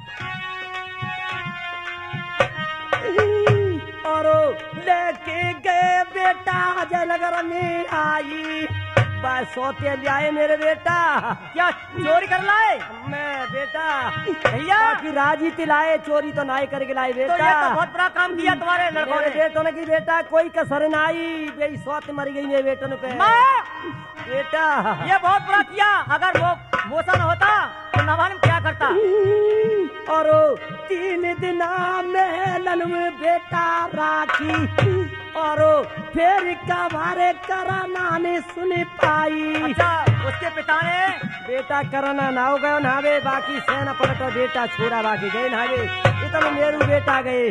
और लेके गए बेटा अजय नगर में आई। बस सोते लियाए मेरे बेटा। क्या चोरी कर लाए? मैं बेटा भैया बाकी राजी तिलाए, चोरी तो नाई करके लाए तो ये बेटा। तो बहुत बड़ा काम किया तुम्हारे लड़कों मेरे ने। बेटों ने की बेटा कोई कसर नाई। बेई सौत मर गई मेरे बेटों पे। माँ बेटा ये बहुत बड़ा किया। अगर वो मोसा न होता तो न मालूम क्या करता। और तीन दिन मेलन में बेटा राखी। और फिर कबारे कराना ने सुन पाई। अच्छा उसके पिता ने बेटा कराना ना हो गयो नावे, बाकी सेना पलट बेटा छोड़ा बाकी गए नावे। इतना मेरू बेटा गए।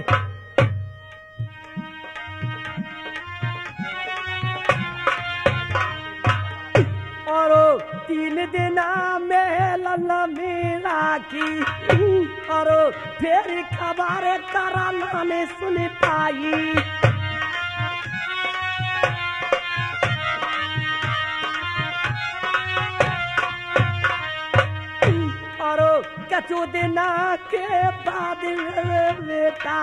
और तीन दिन मेलन में राखी। और फिर खबर कराना ने सुन पाई। और कचू दिना के बाद बेटा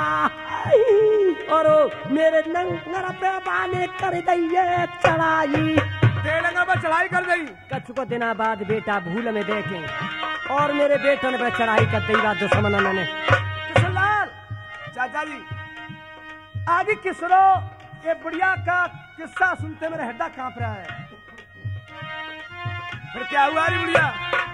और मेरे नंगर पे बाने कर दिए चढ़ाई। तेलंगा पर चढ़ाई कर गई। कछु को दिना बाद बेटा भूल में देखे और मेरे बेटों ने चढ़ाई कर दी बात दुश्मनों ने। किशनलाल चाचा जी आगे किसरो ये बुढ़िया का किस्सा सुनते मेरा हड्डा कांप रहा है। फिर क्या हुआ रे बुढ़िया?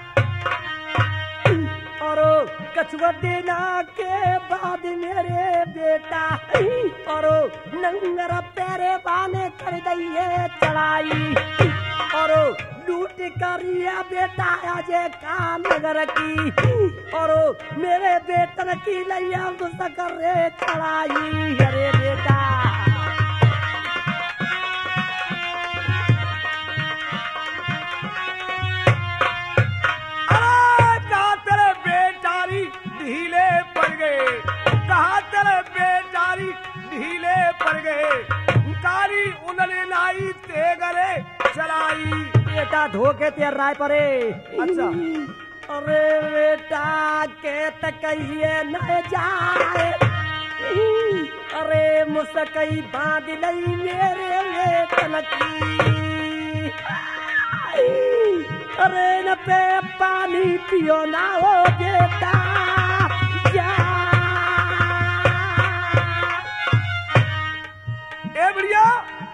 और कछुआ देना के बाद मेरे बेटा और नंगर पैरे बाने कर दिए चढ़ाई और लूट करिया बेटा अजय का नगर की और मेरे बेटन की लैया कर रे चढ़ाई। अरे बेटा ढीले पड़ गए, कहा तेरे बेचारी ढीले पड़ गए, कारी उन्होंने लाई ते गले चलाई। बेटा धोखे तेर राय परे। अच्छा अरे बेटा के तकइए न जाए अरे मुसकई बांध लई मेरे वेतन की अरे न पे पानी पियो ना हो बेटा ए बढ़िया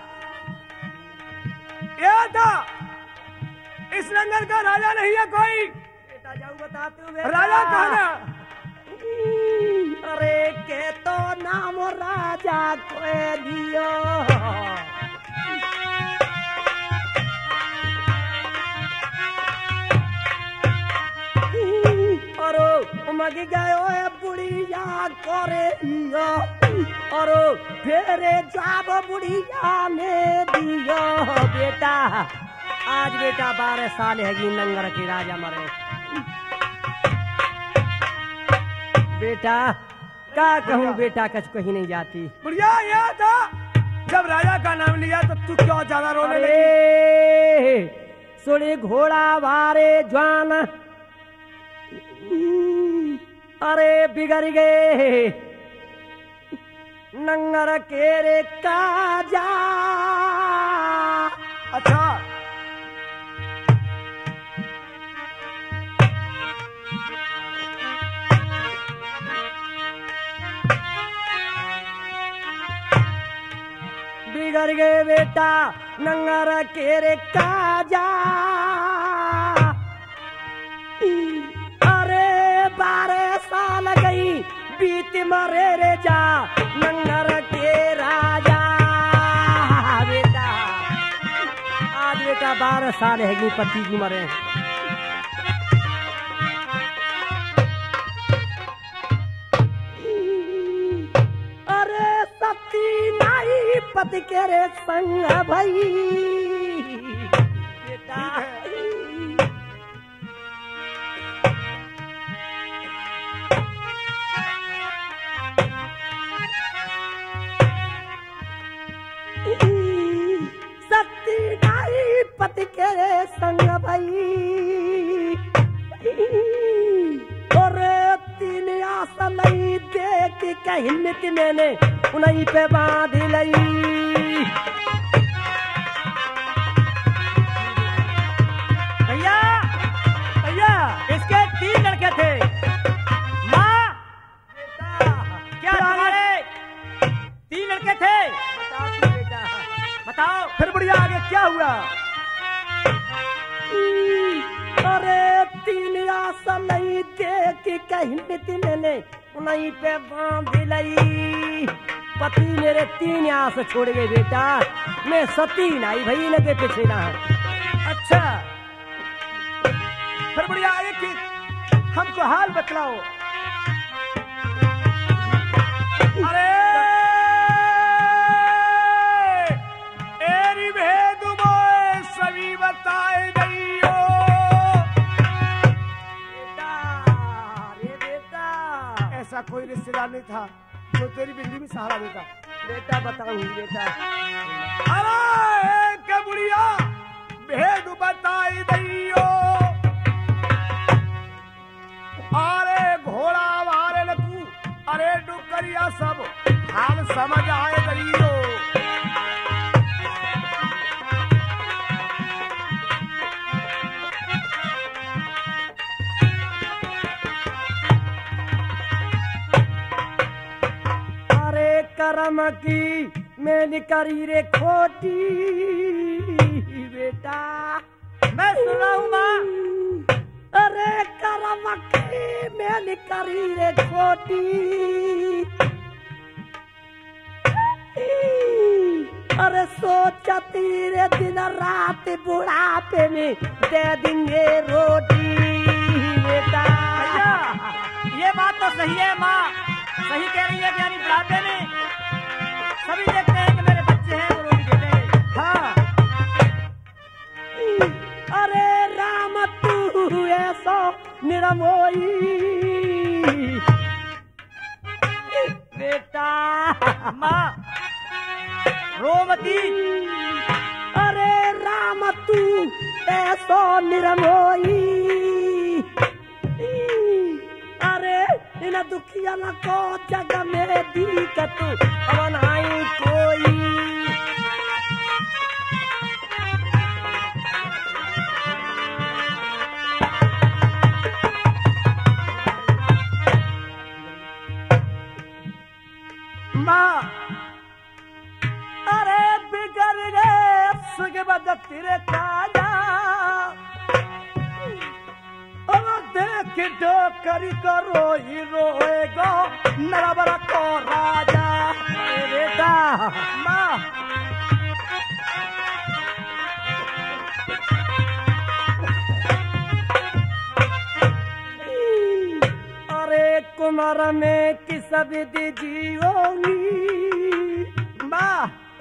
ये था इस लंगर का राजा नहीं है कोई। बेटा जाऊ बताते हुए राजा कहाँ ना? अरे के तो नाम राजा को दियो मगी गयो बुढ़िया करे और फेरे जाब बुढ़िया ने दियो बेटा। आज बेटा बारह साल हैगी नंगर के राजा मरे। बेटा का कहूँ बेटा कछ कहीं नहीं जाती। बुढ़िया यह था जब राजा का नाम लिया तो तू क्यों ज्यादा रोने लगी? सुनी घोड़ा वारे जवान अरे बिगड़ गए नंगर केरे काजा। अच्छा बिगड़ गए बेटा नंगर केरे काजा। बारह साल गई बीत मरे रे जा नंगर के राजा। बेटा आज बेटा बारह साल हैगी पति की मरे। अरे सती नाई पति के रे संग भई बेटा। पति के संग भई और तीन आस लई देख के हिम्मत मैंने उन्हीं पे बांध लई। भैया भैया इसके तीन लड़के थे। माँ क्या तुम्हारे तीन लड़के थे? बताओ बेटा बताओ। फिर बढ़िया आगे क्या हुआ? अरे तीन आशा नहीं देख कहीं मैंने उन्हीं पे बांध लई। पति मेरे तीन आस छोड़ गए बेटा। मैं सती नाई भाई लगे पीछे ना। अच्छा फिर बढ़िया आगे कि हमको हाल बतलाओ। अरे एरी भेद मोए सभी बताए दैयो। बेटा रे बेटा ऐसा कोई रिश्तेदार नहीं था जो तेरी बिल्ली में सहारा देता। बेटा बताऊंगी बेटा। अरे के बुढ़िया भेद बताई दैयो। अरे घोड़ा वारे लकू अरे डुकरिया सब हाल समझ आए दैयो। करम की मैंने करी रे खोटी बेटा। मैं सुन रहा हूँ माँ। अरे करमकी मेल करी रे खोटी, अरे सोचती रे दिन रात बुढ़ापे में दे देंगे रोटी। बेटा ये बात तो सही है माँ, सही कह रही है कि यानी बुढ़ापे में सभी देखते हैं कि मेरे बच्चे हैं वो रोटी देते हैं। हाँ, अरे राम तू ऐसा निरमोई। बेटा माँ रोमती, अरे राम तू ऐसा निरमोई। अरे इन दुखिया को जग में दिक्कत अब नहीं कोई। माँ अरे बिगड़ गए सुगबद तेरे काजा, और देख डोकरी को रोई रोएगा नरबर को राजा। अरे बेटा माँ अरे कुमार में किस विधि जीओगी माँ।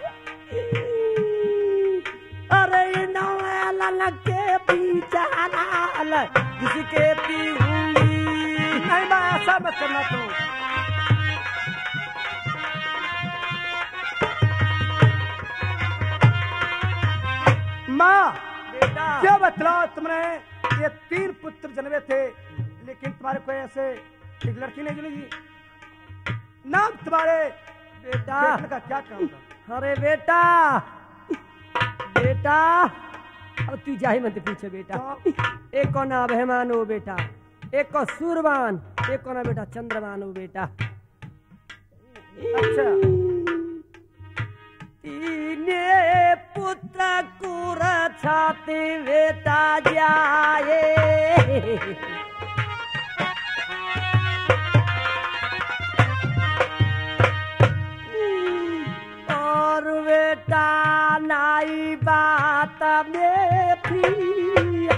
अरे नौलन के पीछा लाल जिसके पीऊंगी। नहीं माँ ऐसा मत करना तू। माँ बेटा क्या बतलाओ तुमने, ये तीन पुत्र जन्मे थे लेकिन तुम्हारे कोई ऐसे एक लड़की नहीं जुड़ेगी। नाम तुम्हारे बेटा बेटे का क्या काम था? अरे बेटा बेटा अब तू जा ही मत पूछे बेटा। एक को ना अभिमान हो बेटा, एक को सूरबान, एक को ना बेटा चंद्रमान हो बेटा। अच्छा तीने पुत्र कुर छाते बेटा जाए, और बेटा नाई बात में थी।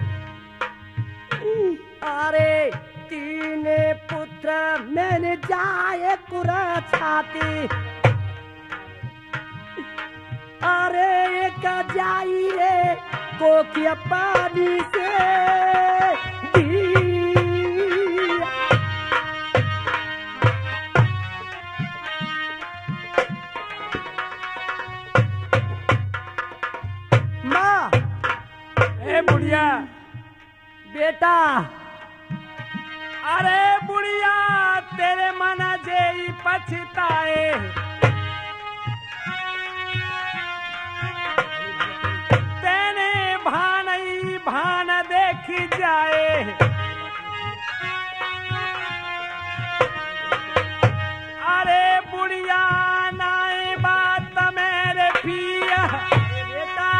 अरे तीने पुत्र मैंने जाए कुरा छाती, अरे एक जाइए कोकिया पानी से दी। माँ ए बुढ़िया, बेटा अरे बुढ़िया तेरे मन जेई पछताए, तेने भानई भान देखी जाए। अरे बुढ़िया नाई बात मेरे पिया, बेटा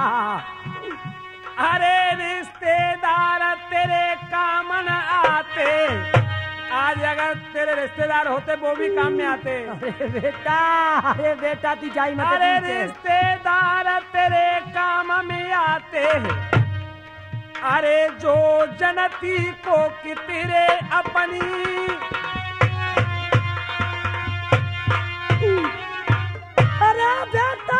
अरे रिश्तेदार तेरे काम न आते, आज अगर तेरे रिश्तेदार होते वो भी काम में आते। अरे बेटा अरे बेटा तू जाई मत अरे पीछे। रिश्तेदार तेरे काम में आते, अरे जो जनती को कि तेरे अपनी, अरे बेटा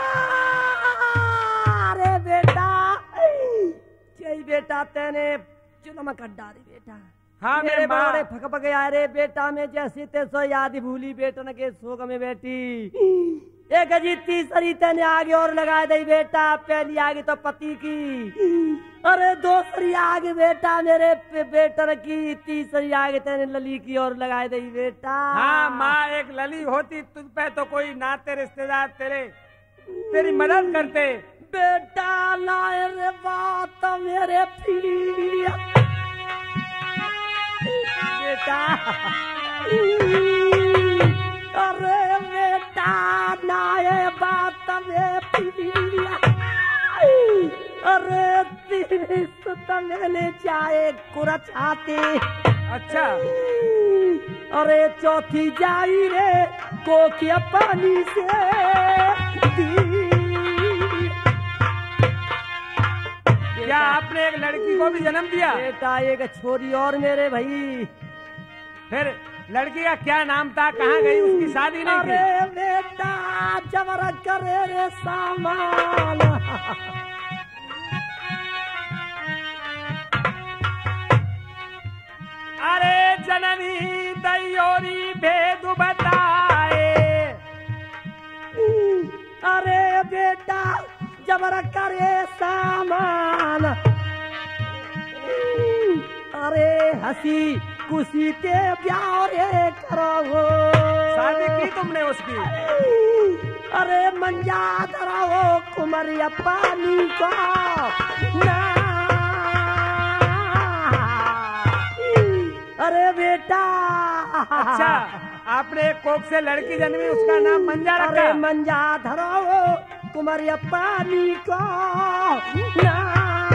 अरे बेटा जय बेटा तेने चुनम कड्डा रे बेटा। हाँ मेरे मेरे माँ, बड़े फक पक आए रे बेटा में जैसी ते सो याद भूली बेटन के शोक में बेटी। एक अजी तीसरी तेने आगे और लगाए दई बेटा, पहली आगे तो पति की, अरे दूसरी आगे बेटा मेरे पे बेटन की, तीसरी आगे तेने लली की और लगाए दई बेटा। हाँ माँ एक लली होती तुझ पे तो कोई नाते रिश्तेदार तेरे तेरी मदद करते। बेटा लाए रे बात मेरे पिया बेटा। अरे बेटा नाए बात में पिया, अरे दिन सुतले चाहे कुरच आते। अच्छा अरे चौथी जाई रे कोकिया पानी से दी। क्या आपने एक लड़की को भी जन्म दिया? बेटा एक छोरी और मेरे भाई। फिर लड़की का क्या नाम था, कहाँ गई, उसकी शादी नहीं की? अरे बेटा जबर करे रे सामान। अरे जननी दैयोरी भेद बताए। अरे बेटा जबर करे सामान। अरे हंसी खुशी ते प्यार करो। शादी की तुमने उसकी? अरे मंजा धराओ कुमरिया पानी को ना। अरे बेटा अच्छा आपने एक कोख से लड़की जन्मी, उसका नाम मंजा रखा? अरे मंजा धराओ कुमरिया पानी को ना।